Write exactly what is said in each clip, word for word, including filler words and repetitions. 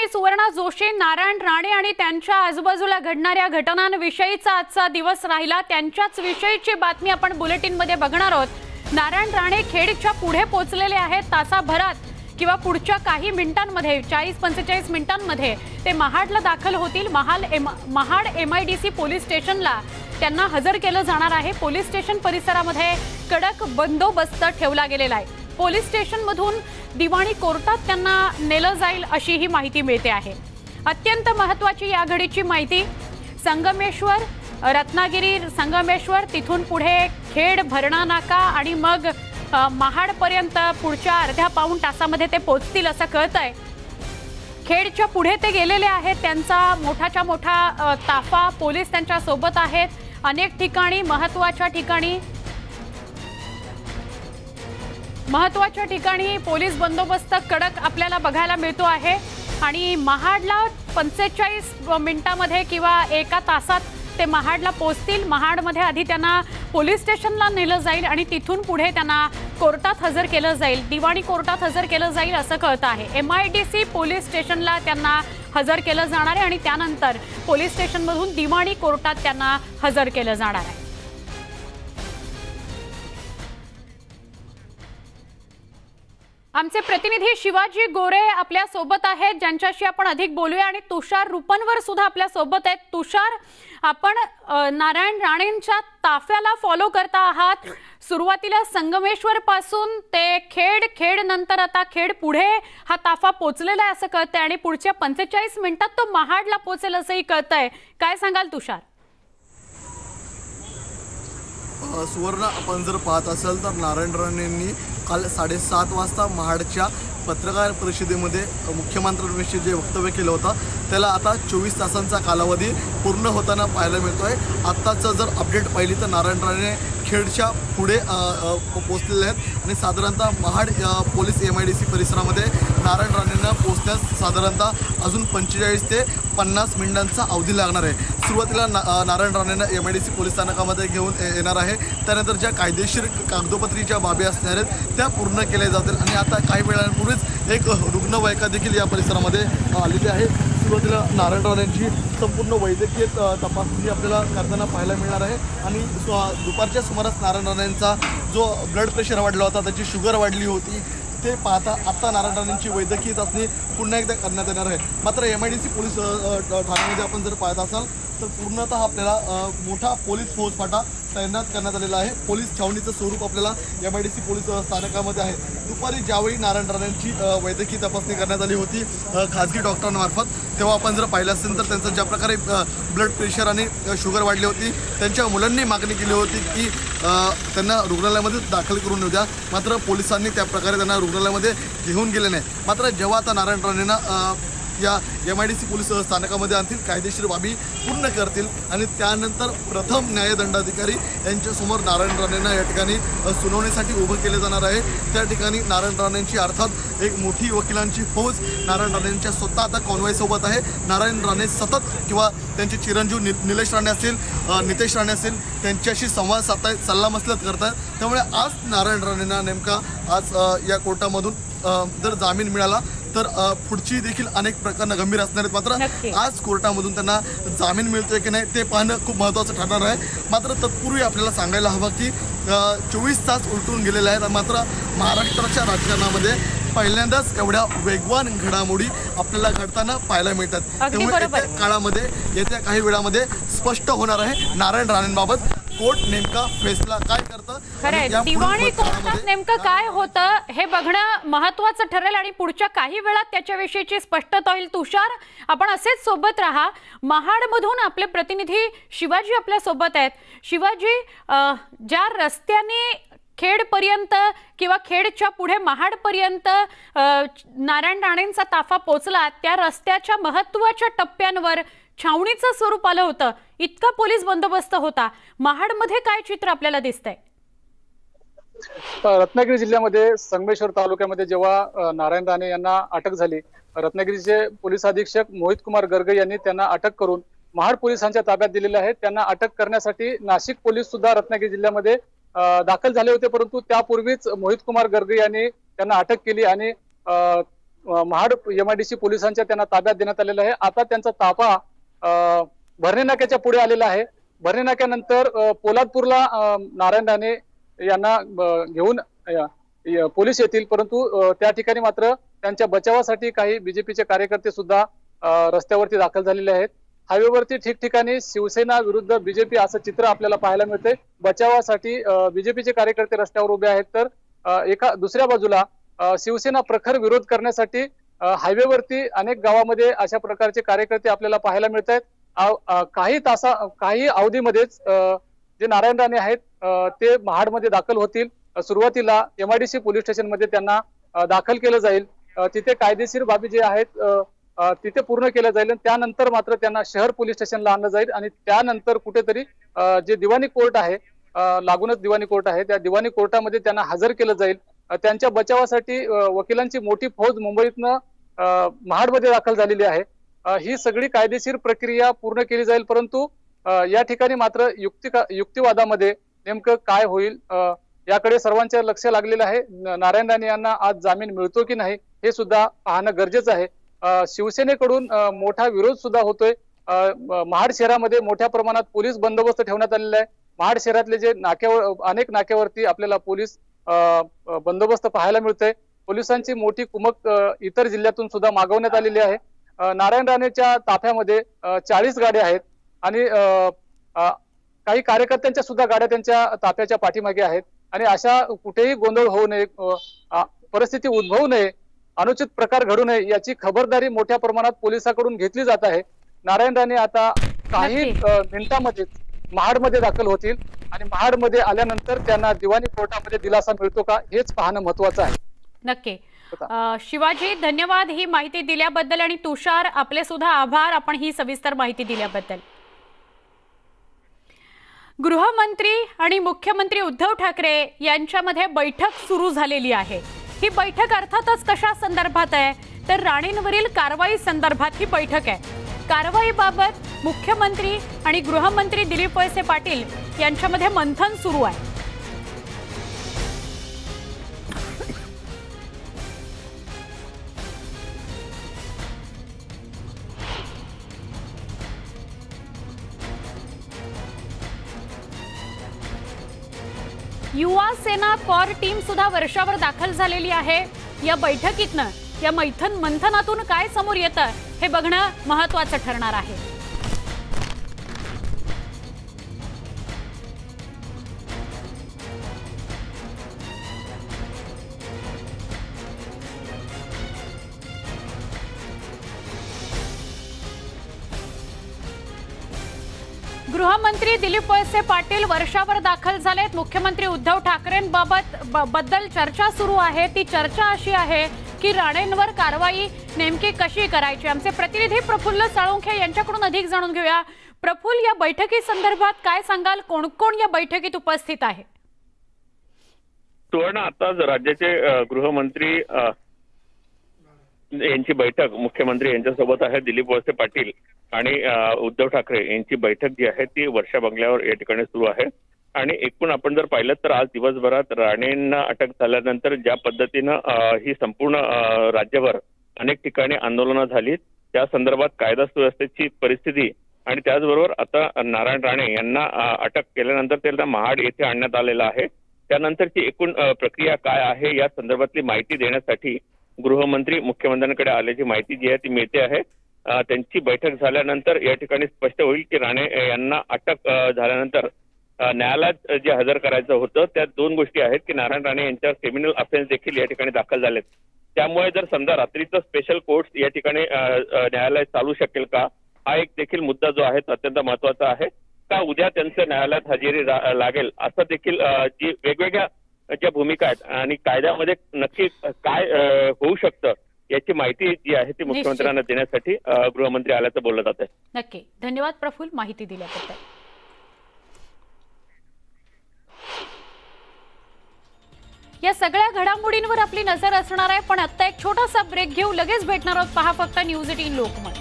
मी सुवर्णा जोशी. नारायण राणे आणि त्यांच्या आजूबाजूला घडणाऱ्या घटनांविषयीचा आजचा दिवस राहिला. त्यांच्याच विषयीची बातमी आपण बुलेटिन मध्ये बघणार आहोत. नारायण राणे खेडच्या पुढे पोहोचलेले आहेत. तासाभरात किंवा पुढच्या काही मिनिटांमध्ये चाळीस पंचेचाळीस मिनिटांमध्ये ते महाडला दाखल होतील. महाल महाड एमआयडीसी पोलीस स्टेशनला त्यांना हजर केलं जाणार आहे. पोलीस स्टेशन परिसरामध्ये कडक बंदोबस्त ठेवला गेलेला आहे. पोलीस स्टेशन मधून दिवाणी कोर्टात त्यांना नेलं जाईल अशी ही माहिती मिळते आहे. अत्यंत महत्त्वाची या घडीची माहिती. संगमेश्वर, रत्नागिरी, संगमेश्वर, तिथून पुढे खेड, भरणा नाका आणि मग महाडपर्यंत पुढच्या अर्ध्या पाऊण तासामध्ये ते पोहोचतील असं कळतंय. खेडच्या पुढे ते गेलेले आहेत. त्यांचा मोठाच्या मोठा ताफा पोलीस त्यांच्या सोबत आहेत. अनेक ठिकाणी महत्त्वाच्या ठिकाणी महत्त्वाच्या ठिकाणी पोलीस बंदोबस्त कडक आपल्याला बघायला मिळतो आहे. आणि महाडला पंचेचाळीस मिनिटांमध्ये किंवा एका तासात ते महाडला पोहोचतील. महाडमध्ये आधी त्यांना पोलीस स्टेशनला नेलं जाईल आणि तिथून पुढे त्यांना कोर्टात हजर केलं जाईल. दिवाणी कोर्टात हजर केलं जाईल असं कळतं आहे. एमआयडीसी पोलीस स्टेशनला त्यांना हजर केलं जाणार आहे आणि त्यानंतर पोलीस स्टेशनमधून दिवाणी कोर्टात त्यांना हजर केलं जाणार आहे. आमचे प्रतिनिधी शिवाजी गोरे आपल्या सोबत आहेत, ज्यांच्याशी आपण अधिक बोलूया. आणि तुषार रुपनवर सुद्धा आपल्या सोबत आहेत. तुषार, आपण नारायण राणेंच्या ताफ्याला फॉलो करता आहात. सुरुवातीला संगमेश्वर पासून ते खेड, खेड नंतर आता खेड पुढे हा ताफा पोहोचलेला आहे असं कळतंय आणि पुढच्या पंचेचाळीस मिनिटात तो महाडला पोहोचेल असंही कळतंय. काय सांगाल तुषार? सुवर्ण, आपण जर पाहत असाल तर नारायण राणेंनी काल साडेसात वाजता महाडच्या पत्रकार परिषदेमध्ये मुख्यमंत्र्यांविषयी जे वक्तव्य केलं होतं त्याला आता चोवीस तासांचा कालावधी पूर्ण होताना पाहायला मिळतो आहे. आत्ताचं जर अपडेट पाहिली तर नारायण राणे खेडच्या पुढे पोहोचलेले आहेत आणि साधारणतः Mahad police M I D C परिसरामध्ये नारायण राणेंना पोहोचण्यास साधारणतः अजून पंचेचाळीस ते पन्नास मिनिटांचा अवधी लागणार आहे. सुरुवातीला ना नारायण राणेंना M I D C police स्थानकामध्ये घेऊन येणार आहे. त्यानंतर ज्या कायदेशीर कागदोपत्रीच्या बाबी असणार आहेत त्या पूर्ण केल्या जातील आणि आता काही वेळांपूर्वीच एक रुग्णवाहिका देखील या परिसरामध्ये आलेली आहे. सुरुवातीला नारायण राणेंची संपूर्ण वैद्यकीय तपासणी आपल्याला करताना पाहायला मिळणार आहे आणि दुपारच्या सुमारास नारायण राणेंचा जो ब्लड प्रेशर वाढला होता, त्याची शुगर वाढली होती, ते पाहता आता नारायण राणेंची वैद्यकीय चाचणी पुन्हा एकदा करण्यात येणार आहे. मात्र M I D C police ठाण्यामध्ये आपण जर पाहत असाल तर पूर्णतः आपल्याला मोठा पोलीस फौजफाटा तैनात करण्यात आलेला आहे. पोलीस छावणीचं स्वरूप आपल्याला M I D C police स्थानकामध्ये आहे. दुपारी ज्यावेळी नारायण राणेंची वैद्यकीय तपासणी करण्यात आली होती खाजगी डॉक्टरांमार्फत, तेव्हा आपण जर पाहिलं असेल तर त्यांचं ज्या प्रकारे ब्लड प्रेशर आणि शुगर वाढली होती, त्यांच्या मुलांनी मागणी केली होती की त्यांना रुग्णालयामध्ये दाखल करून येऊ द्या. मात्र पोलिसांनी त्या प्रकारे त्यांना रुग्णालयामध्ये घेऊन गेले नाही. मात्र जेव्हा आता नारायण राणेंना या M I D C police स्थानकामध्ये आणतील, कायदेशीर बाबी पूर्ण करतील आणि त्यानंतर प्रथम न्यायदंडाधिकारी यांच्यासमोर नारायण राणेंना या ठिकाणी सुनावणीसाठी उभं केले जाणार आहे. त्या ठिकाणी नारायण राणेंची अर्थात एक मोठी वकिलांची फौज नारायण राणेंच्या स्वतः आता कॉन्वॉयसोबत आहे. नारायण राणे सतत किंवा त्यांचे चिरंजीव नि निलेश राणे असतील, नितेश राणे असतील, त्यांच्याशी संवाद साधतायत, सल्लामसलत करतायत. त्यामुळे आज नारायण राणेंना नेमका आज या कोर्टामधून जर जामीन मिळाला तर पुढची देखील अनेक प्रकरणं गंभीर असणार आहेत. मात्र आज कोर्टामधून त्यांना जामीन मिळतोय की नाही ते पाहणं खूप महत्त्वाचं ठरणार आहे. मात्र तत्पूर्वी आपल्याला सांगायला हवं की चोवीस तास उलटून गेलेले आहेत. मात्र महाराष्ट्राच्या राजकारणामध्ये पहिल्यांदाच एवढ्या वेगवान घडामोडी आपल्याला घडताना पाहायला मिळतात. त्यामुळे येत्या काळामध्ये येत्या काही वेळामध्ये स्पष्ट होणार आहे नारायण राणेंबाबत कोर्ट नेमका फैसला काय करतं. खरंय, दिवाणी कोर्टात नेमकं काय होतं हे बघणं महत्त्वाचं ठरेल आणि पुढच्या काही वेळात त्याच्याविषयीची स्पष्टता होईल. तुषार, आपण असेच सोबत राहा. महाडमधून आपले प्रतिनिधी शिवाजी आपल्या सोबत आहेत. शिवाजी, ज्या रस्त्याने खेडपर्यंत किंवा खेडच्या पुढे महाडपर्यंत नारायण राणेंचा ताफा पोचला, त्या रस्त्याच्या महत्त्वाच्या टप्प्यांवर छावणीचं स्वरूप आलं होतं. इतका पोलीस बंदोबस्त होता. महाडमध्ये काय चित्र आपल्याला दिसतंय? रत्नागिरी जिल्ह्यामध्ये संगमेश्वर तालुक्यामध्ये जेव्हा नारायण राणे यांना अटक झाली, रत्नागिरीचे पोलीस अधीक्षक मोहित कुमार गर्गे यांनी त्यांना अटक करून महाड पोलिसांच्या ताब्यात दिलेले आहे. त्यांना अटक करण्यासाठी नाशिक पोलीस सुद्धा रत्नागिरी जिल्ह्यामध्ये दाखल झाले होते, परंतु त्यापूर्वीच मोहित कुमार गर्गे यांनी त्यांना अटक केली आणि महाड एमआयडीसी पोलिसांच्या त्यांना ताब्यात देण्यात आलेला आहे। आता त्यांचा ताफा भरणे नाक्याच्या पुढे आलेला आहे। भरणे नाक्यानंतर पोलादपूरला नारायण राणे यांना घेऊन पोलीस येतील, परंतु त्या ठिकाणी मात्र त्यांच्या बचावासाठी काही बीजेपीचे कार्यकर्ते सुद्धा रस्त्यावरती दाखल झालेले आहेत। हायवेवरती ठिकठिकाणी शिवसेना विरुद्ध बीजेपी असं चित्र आपल्याला पाहायला मिळते। बचावासाठी बीजेपीचे कार्यकर्ते रस्त्यावर उभे आहेत, तर एका दुसऱ्या बाजूला शिवसेना प्रखर विरोध करण्यासाठी हायवेवरती अनेक गावामध्ये अशा प्रकारचे कार्यकर्ते आपल्याला पाहायला मिळत आहेत। काही तासा काही अवधीमध्येच जे नारायण राणे आहेत ते महाडमध्ये दाखल होतील। सुरुवातीला एमआयडीसी पोलीस स्टेशन मध्ये त्यांना दाखल केलं जाईल, तिथे कायदेशीर बाबी जे आहेत तिथे पूर्ण केलं जाईल, त्यानंतर मात्र त्यांना शहर पोलीस स्टेशनला आणलं जाईल आणि त्यानंतर कुठेतरी जे दिवाणी कोर्ट आहे, लागूनच दिवाणी कोर्ट आहे, त्या दिवाणी कोर्टामध्ये त्यांना हजर केलं जाईल। त्यांच्या बचावासाठी वकिलांची मोठी फौज मुंबईतनं महाडमध्ये दाखल झालेली आहे। ही सगळी कायदेशीर प्रक्रिया पूर्ण केली जाईल, परंतु या ठिकाणी मात्र युक्ती युक्तिवादामध्ये नेमकं काय होईल याकडे सर्वांचे लक्ष लागलेलं आहे। नारायण राणे यांना आज जामीन मिळतो की नाही हे सुद्धा पाहणं गरजेचं आहे। शिवसेनेकडून मोठा विरोध सुद्धा होतोय। महाड शहरामध्ये मोठ्या प्रमाणात पोलीस बंदोबस्त ठेवण्यात आलेला आहे। महाड शहरातले जे नाक्यावर अनेक नाक्यावरती आपल्याला पोलीस बंदोबस्त पाहायला मिळतोय। पोलिसांची मोठी कुमक इतर जिल्ह्यातून सुद्धा मागवण्यात आलेली आहे। नारायण राणेच्या ताफ्यामध्ये चाळीस गाड्या आहेत आणि काही कार्यकर्त्यांच्या सुद्धा गाड्या त्यांच्या ताफ्याच्या पाठीमागे आहेत आणि अशा कुठेही गोंधळ होऊ नये, परिस्थिती उद्भवू नये, अनुचित प्रकार घडू नये याची खबरदारी मोठ्या प्रमाणात पोलिसांकडून घेतली जात आहे। नारायण राणे आता काही मिनिटांमध्ये महाडमध्ये दाखल होतील आणि महाडमध्ये आल्यानंतर त्यांना दिवाणी कोर्टामध्ये दिलासा मिळतो का हेच पाहणं महत्वाचं आहे। नक्की शिवाजी, धन्यवाद ही माहिती दिल्याबद्दल आणि तुषार आपले सुद्धा आभार आपण ही सविस्तर माहिती दिल्याबद्दल। गृहमंत्री आणि मुख्यमंत्री उद्धव ठाकरे यांच्यामध्ये बैठक सुरू झालेली आहे। ही बैठक अर्थातच कशा संदर्भात आहे तर राणेंवरील कारवाई संदर्भात ही बैठक आहे। कारवाईबाबत मुख्यमंत्री आणि गृहमंत्री दिलीप वळसे पाटील यांच्यामध्ये मंथन सुरू आहे। युवा सेना कॉर टीम सुद्धा वर्षावर दाखल झालेली आहे। या बैठकीतनं या मैथन मंथनातून काय समोर येतं हे बघणं महत्त्वाचं ठरणार आहे। गृहमंत्री दिलीप वळसे पाटील वर्षावर दाखल झालेत। मुख्यमंत्री उद्धव ठाकरेंबाबत बद्दल चर्चा सुरू आहे। ती चर्चा अशी आहे की राणेंवर कारवाई नेमकी कशी करायची। आमचे प्रतिनिधी प्रफुल्ल साळुंखे यांच्याकडून अधिक जाणून घेऊया। प्रफुल्ल, या बैठकी संदर्भात काय सांगाल? कोण कोण या बैठकीत उपस्थित आहे? सुवर्ण, आता राज्याचे गृहमंत्री यांची बैठक मुख्यमंत्री यांच्यासोबत आहे। दिलीप वळसे पाटील आणि उद्धव ठाकरे यांची बैठक जी आहे ती वर्षा बंगल्यावर या ठिकाणी सुरू आहे। आणि एकूण आपण जर पाहिलं तर आज दिवसभरात राणेंना अटक झाल्यानंतर ज्या पद्धतीनं ही संपूर्ण राज्यभर अनेक ठिकाणी आंदोलनं झाली, त्या संदर्भात कायदा सुव्यवस्थेची परिस्थिती आणि त्याचबरोबर आता नारायण राणे यांना अटक केल्यानंतर त्यांना महाड येथे आणण्यात आलेलं आहे। त्यानंतरची एकूण प्रक्रिया काय आहे या संदर्भातली माहिती देण्यासाठी गृहमंत्री मुख्यमंत्र्यांकडे आल्याची माहिती जी आहे ती मिळते आहे। त्यांची बैठक झाल्यानंतर या ठिकाणी स्पष्ट होईल की राणे यांना अटक झाल्यानंतर न्यायालयात जे हजर करायचं होतं त्या दोन गोष्टी आहेत की नारायण राणे यांच्यावर क्रिमिनल अफेन्स देखील या ठिकाणी दाखल झालेत। त्यामुळे जर समजा रात्रीचं स्पेशल कोर्ट या ठिकाणी न्यायालय चालू शकेल का, हा एक देखील मुद्दा जो आहे अत्यंत महत्वाचा आहे। का उद्या त्यांचं न्यायालयात हजेरी लागेल असं देखील जी वेगवेगळ्या ज्या भूमिका आहेत आणि कायद्यामध्ये नक्की काय होऊ शकतं याची माहिती जी आहे ती मुख्यमंत्र्यांना देण्यासाठी गृहमंत्री आल्याचं बोललं जात आहे। नक्की, धन्यवाद प्रफुल्ल माहिती दिल्याबद्दल। या सगळ्या घडामोडींवर आपली नजर असणार आहे, पण आता एक छोटासा ब्रेक घेऊ, लगेच भेटणार आहोत। पहा फक्त न्यूज एटीन लोकमत।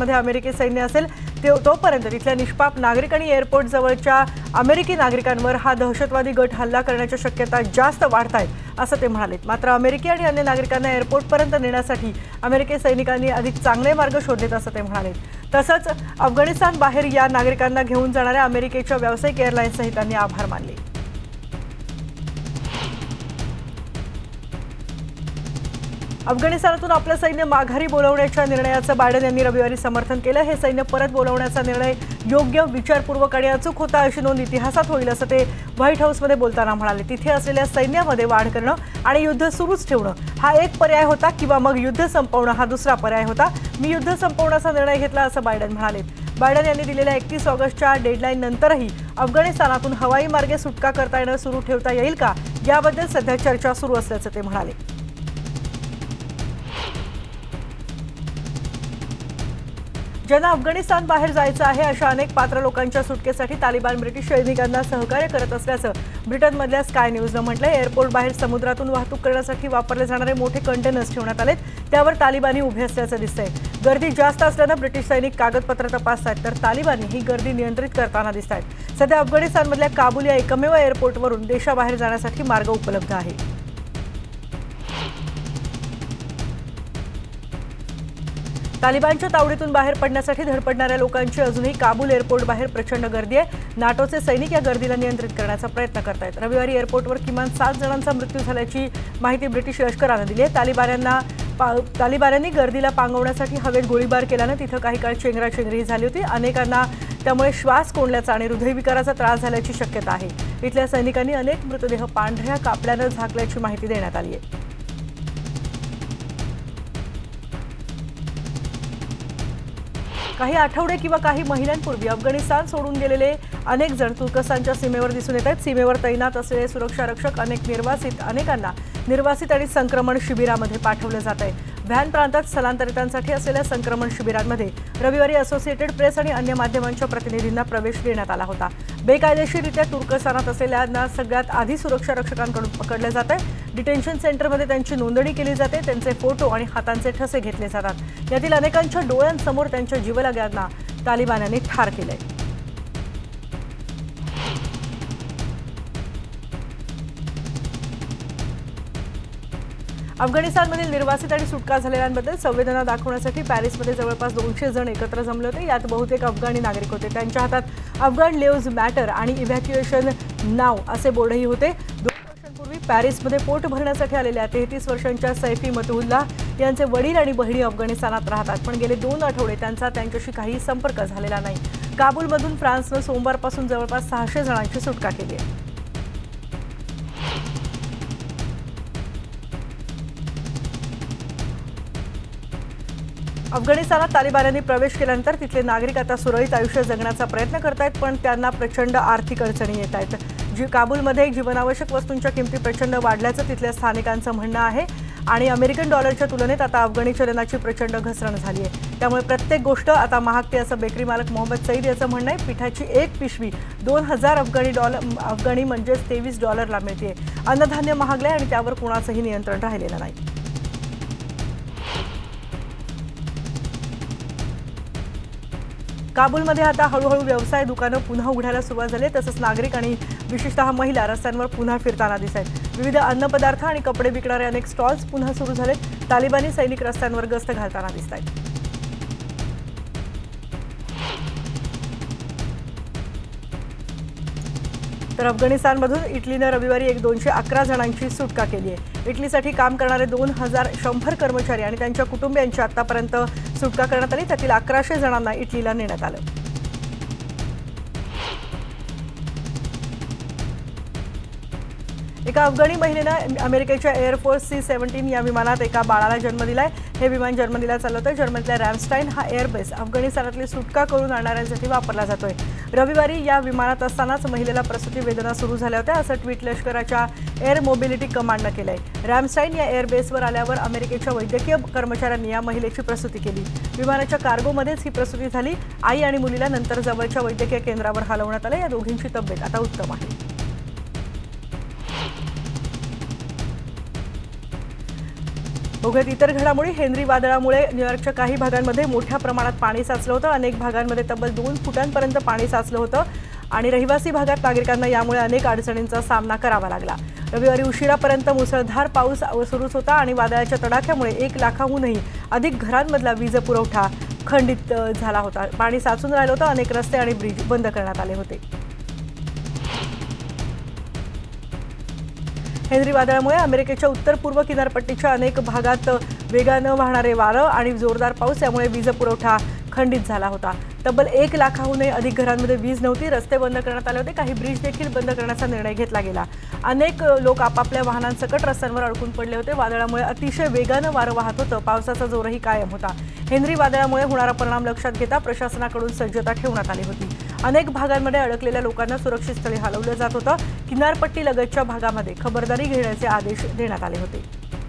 मध्ये अमेरिकी सैन्य असेल ते तोपर्यंत तिथल्या निष्पाप नागरिक आणि एअरपोर्ट जवळच्या अमेरिकी नागरिकांवर हा दहशतवादी गट हल्ला करण्याच्या शक्यता जास्त वाढत आहेत असं ते म्हणाले। मात्र अमेरिकी आणि अन्य नागरिकांना एअरपोर्टपर्यंत नेण्यासाठी अमेरिकी सैनिकांनी अधिक चांगले मार्ग शोधलेत असं ते म्हणाले। तसंच अफगाणिस्तान बाहेर या नागरिकांना घेऊन जाणाऱ्या अमेरिकेच्या व्यावसायिक एअरलाईन्सचे त्यांनी आभार मानले। अफगाणिस्तानातून आपलं सैन्य माघारी बोलवण्याच्या निर्णयाचं बायडन यांनी रविवारी समर्थन केलं। हे सैन्य परत बोलवण्याचा निर्णय योग्य, विचारपूर्वक आणि अचूक होता अशी नोंद इतिहासात होईल असं ते व्हाईट हाऊसमध्ये बोलताना म्हणाले। तिथे असलेल्या सैन्यामध्ये वाढ करणं आणि युद्ध सुरूच ठेवणं हा एक पर्याय होता किंवा मग युद्ध संपवणं हा दुसरा पर्याय होता। मी युद्ध संपवण्याचा निर्णय घेतला असं बायडन म्हणाले। बायडन यांनी दिलेल्या एकतीस ऑगस्टच्या डेडलाईन नंतरही अफगाणिस्तानातून हवाई मार्गे सुटका करता येणं सुरू ठेवता येईल का याबद्दल सध्या चर्चा सुरू असल्याचं ते म्हणाले। ज्यांना अफगाणिस्तान बाहेर जायचं आहे अशा अनेक पात्र लोकांच्या सुटकेसाठी तालिबान ब्रिटिश सैनिकांना सहकार्य करत असल्याचं ब्रिटनमधल्या स्काय न्यूजनं म्हटलंय। एअरपोर्ट बाहेर समुद्रातून वाहतूक करण्यासाठी वापरले जाणारे मोठे कंटेनर्स ठेवण्यात आलेत, त्यावर तालिबानी उभे असल्याचं दिसतंय। गर्दी जास्त असल्यानं ब्रिटिश सैनिक कागदपत्र तपासतात तर तालिबानी ही गर्दी नियंत्रित करताना दिसत आहेत। सध्या अफगाणिस्तानमधल्या काबूल या एकमेव एअरपोर्टवरून देशाबाहेर जाण्यासाठी मार्ग उपलब्ध आहे। तालिबानच्या तावडीतून बाहेर पडण्यासाठी धडपडणाऱ्या लोकांची अजूनही काबूल एअरपोर्ट बाहेर प्रचंड गर्दी आहे। नाटोचे सैनिक या गर्दीला नियंत्रित करण्याचा प्रयत्न करतायत। रविवारी एअरपोर्टवर किमान सात जणांचा मृत्यू झाल्याची माहिती ब्रिटिश लष्करानं दिली आहे। तालिबान्यांना तालिबान्यांनी गर्दीला पांगवण्यासाठी हवेत गोळीबार केल्यानं तिथं काही काळ चेंगराचेंगरी झाली होती। अनेकांना त्यामुळे श्वास कोंडल्याचा आणि हृदयविकाराचा त्रास झाल्याची शक्यता आहे। इथल्या सैनिकांनी अनेक मृतदेह पांढऱ्या कापड्यानं झाकल्याची माहिती देण्यात आली आहे। काही आठवडे किंवा काही महिन्यांपूर्वी अफगाणिस्तान सोडून गेलेले अनेक जण तुर्कस्तानच्या सीमेवर दिसून येत आहेत। सीमेवर तैनात असलेले सुरक्षा रक्षक अनेक निर्वासित अनेकांना निर्वासित आणि संक्रमण शिबिरामध्ये पाठवलं जात आहे। व्हॅन प्रांतात स्थलांतरितांसाठी असलेल्या संक्रमण शिबिरांमध्ये रविवारी असोसिएटेड प्रेस आणि अन्य माध्यमांच्या प्रतिनिधींना प्रवेश देण्यात आला होता। बेकायदेशीररित्या तुर्कस्तानात असलेल्यांना सगळ्यात आधी सुरक्षा रक्षकांकडून पकडले जात आहे। डिटेन्शन सेंटरमध्ये त्यांची नोंदणी केली जाते, त्यांचे फोटो आणि हातांचे ठसे घेतले जातात। यातील अनेकांच्या डोळ्यांसमोर त्यांच्या जीवलग्यांना तालिबान्यांनी ठार केले। अफगाणिस्तानमधील निर्वासित आणि सुटका झालेल्यांबद्दल संवेदना दाखवण्यासाठी पॅरिसमध्ये जवळपास दोनशे जण एकत्र जमले होते। यात बहुतेक अफगाणी नागरिक होते। त्यांच्या हातात अफगाण लिव्ज मॅटर आणि इव्हॅक्युएशन नाव असे बोर्डही होते। दोन वर्षांपूर्वी पॅरिसमध्ये पोट भरण्यासाठी आलेल्या तेहतीस वर्षांच्या सैफी मतुल्लाह यांचे वडील आणि बहिणी अफगाणिस्तानात राहतात, पण गेले दोन आठवडे त्यांचा त्यांच्याशी काही संपर्क झालेला नाही। काबूलमधून फ्रान्सनं सोमवारपासून जवळपास सहाशे जणांची सुटका केली आहे। अफगाणिस्तानात तालिबान्यांनी प्रवेश केल्यानंतर तिथले नागरिक आता सुरळीत आयुष्य जगण्याचा प्रयत्न करतायत, पण त्यांना प्रचंड आर्थिक अडचणी येत आहेत। जी काबूलमध्ये जीवनावश्यक वस्तूंच्या किमती प्रचंड वाढल्याचं तिथल्या स्थानिकांचं म्हणणं आहे आणि अमेरिकन डॉलरच्या तुलनेत आता अफगाणी चलनाची प्रचंड घसरण झाली आहे। त्यामुळे प्रत्येक गोष्ट आता महागते असं बेकरी मालक मोहम्मद सईद याचं म्हणणं आहे। पिठाची एक पिशवी दोन हजार अफगाणी डॉलर अफगाणी म्हणजेच तेवीस डॉलरला मिळते। अन्नधान्य महागले आणि त्यावर कोणाचंही नियंत्रण राहिलेलं नाही। काबूलमध्ये आता हळूहळू व्यवसाय दुकानं पुन्हा उघडायला सुरुवात झाली, तसंच नागरिक आणि विशेषतः महिला रस्त्यांवर पुन्हा फिरताना दिसत आहेत। विविध अन्नपदार्थ आणि कपडे विकणारे अनेक स्टॉल्स पुन्हा सुरू झालेत। तालिबानी सैनिक रस्त्यांवर गस्त घालताना दिसत आहेत। तर अफगाणिस्तानमधून इटलीनं रविवारी एक दोनशे अकरा जणांची सुटका केली आहे। इटलीसाठी काम करणारे दोन हजार शंभर कर्मचारी आणि त्यांच्या कुटुंबियांची आतापर्यंत सुटका करण्यात आली, त्यातील अकराशे जणांना इटलीला नेण्यात आलं। एका अफगाणी महिलेनं अमेरिकेच्या एअरफोर्स सी सेव्हन्टीन या विमानात एका बाळाला जन्म दिलाय। हे विमान जर्मनीला चाललं होतं। जर्मनीतल्या रॅमस्टाईन हा एअरबेस अफगाणिस्तानातली सुटका करून आणणाऱ्यांसाठी वापरला जातोय। रविवारी या विमानात असतानाच महिलेला प्रसूती वेदना सुरू झाल्या होत्या असं ट्विट लष्कराच्या एअर मोबिलिटी कमांडनं केलंय। रॅमस्टाईन या एअरबेसवर आल्यावर अमेरिकेच्या वैद्यकीय कर्मचाऱ्यांनी या महिलेची प्रसूती केली। विमानाच्या कार्गोमध्येच ही प्रसूती झाली। आई आणि मुलीला नंतर जवळच्या वैद्यकीय केंद्रावर हलवण्यात आलं। या दोघींची तब्येत आता उत्तम आहे। बघूयात इतर घडामोडी. हेनरी वादळामुळे न्यूयॉर्कच्या काही भागांमध्ये मोठ्या प्रमाणात पाणी साचलं होतं. अनेक भागांमध्ये तब्बल दोन फुटांपर्यंत पाणी साचलं होतं आणि रहिवासी भागात नागरिकांना यामुळे अनेक अडचणींचा सामना करावा लागला. रविवारी उशिरापर्यंत मुसळधार पाऊस सुरूच होता आणि वादळाच्या तडाख्यामुळे एक लाखाहूनही अधिक घरांमधला वीज पुरवठा खंडित झाला होता. पाणी साचून राहिलं होतं. अनेक रस्ते आणि ब्रिज बंद करण्यात आले होते. हेनरी वादळामुळे अमेरिकेच्या उत्तर पूर्व किनारपट्टीच्या अनेक भागात वेगानं वाहणारे वारं आणि जोरदार पाऊस यामुळे वीज पुरवठा खंडित झाला होता. तब्बल एक लाखाहूनही अधिक घरांमध्ये वीज नव्हती. रस्ते बंद करण्यात आले होते. काही ब्रिज देखील बंद करण्याचा निर्णय घेतला गेला. अनेक लोक आपापल्या वाहनांसकट रस्त्यांवर अडकून पडले होते. वादळामुळे अतिशय वेगानं वारं वाहत होतं. पावसाचा जोरही कायम होता. हेनरी वादळामुळे होणारा परिणाम लक्षात घेता प्रशासनाकडून सज्जता ठेवण्यात आली होती. अनेक भागांमध्ये अडकलेल्या लोकांना सुरक्षित स्थळी हलवलं जात होतं. किनारपट्टी लगतच्या भागामध्ये खबरदारी घेण्याचे आदेश देण्यात आले होते.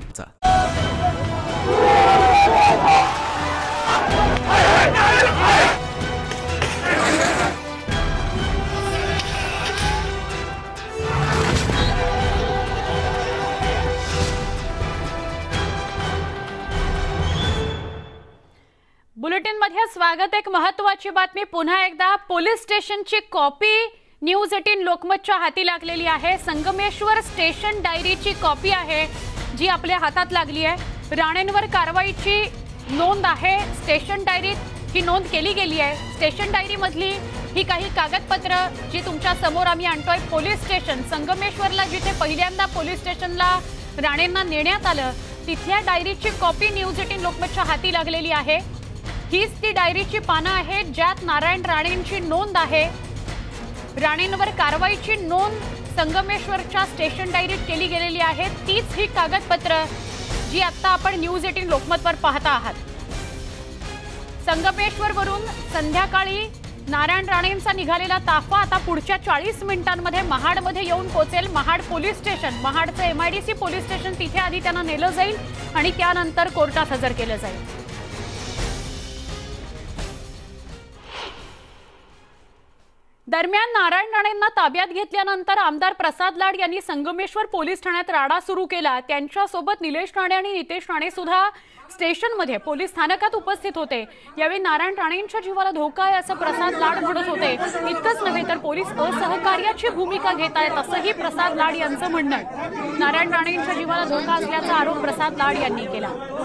बुलेटिन मध्ये स्वागत. एक महत्त्वाची बातमी पुन्हा एकदा. पोलीस स्टेशनची कॉपी न्यूज एटीन लोकमतच्या हाती लागलेली आहे. संगमेश्वर स्टेशन डायरीची कॉपी आहे जी आपल्या हातात लागली आहे. राणेंवर कारवाईची नोंद आहे. स्टेशन डायरीत ही नोंद केली गेली आहे. स्टेशन डायरी मधली ही काही कागदपत्र जी तुमच्या समोर आम्ही आणतोय. पोलीस स्टेशन संगमेश्वरला जिथे पहिल्यांदा पोलीस स्टेशनला राणेंना नेण्यात आलं तिथल्या डायरीची कॉपी न्यूज एटीन लोकमतच्या हाती लागलेली आहे. हीच ती डायरीची पानं आहेत ज्यात नारायण राणेंची नोंद आहे. राणेंवर कारवाईची नोंद संगमेश्वरच्या स्टेशन डायरीत केली गेलेली आहे. तीच ही कागदपत्र जी आता आपण न्यूज एटीन लोकमतवर पाहता आहात. संगमेश्वरवरून संध्याकाळी नारायण राणेंचा निघालेला ताफा आता पुढच्या चाळीस मिनिटांमध्ये महाडमध्ये येऊन पोहोचेल. महाड पोलीस स्टेशन, महाडचं एमआयडीसी पोलीस स्टेशन, तिथे आधी त्यांना नेलं जाईल आणि त्यानंतर कोर्टात हजर केलं जाईल. दरम्यान नारायण राणेंना ताब्यात घेतल्यानंतर आमदार प्रसाद लाड यांनी संगमेश्वर पोलीस ठाण्यात राडा सुरू केला. त्यांच्यासोबत निलेश राणे आणि नितेश राणे सुद्धा स्टेशनमध्ये पोलीस स्थानकात उपस्थित होते. यावेळी नारायण राणेंच्या जीवाला धोका आहे असं प्रसाद लाड म्हणत होते. इतकंच नव्हे तर पोलीस असहकार्याची भूमिका घेत आहेत असंही प्रसाद लाड यांचं म्हणणं आहे. नारायण राणेंच्या जीवाला धोका असल्याचा आरोप प्रसाद लाड यांनी केला.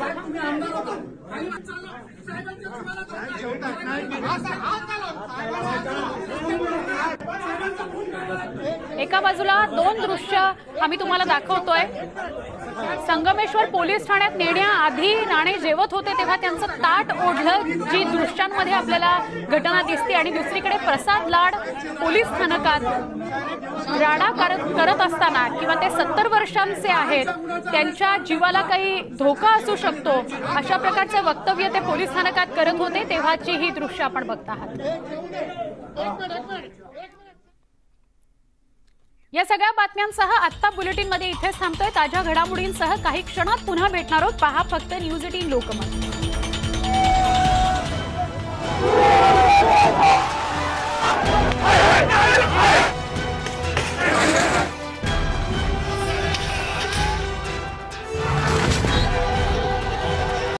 एका बाजूला दोन दृश्य आम्ही तुम्हाला दाखवतोय. संगमेश्वर पोलीस ठाण्यात नेण्याआधी राणे जेवत होते तेव्हा त्यांचं ताट ओढलं जी दृश्यांमध्ये आपल्याला घटना दिसते आणि दुसरीकडे प्रसाद लाड पोलीस स्थानकात राडा करत असताना किंवा ते सत्तर वर्षांचे आहेत त्यांच्या जीवाला काही धोका असू शकतो अशा प्रकारचे वक्तव्य ते पोलीस स्थानकात करत होते तेव्हाची ही दृश्य आपण बघत आहात. या सगळ्या बातम्यांसह आत्ता बुलेटिन मध्ये इथेच थांबतोय. ताज्या घडामोडींसह काही क्षणात पुन्हा भेटणार आहोत. पहा फक्त न्यूज एटीन लोकमत. Hey!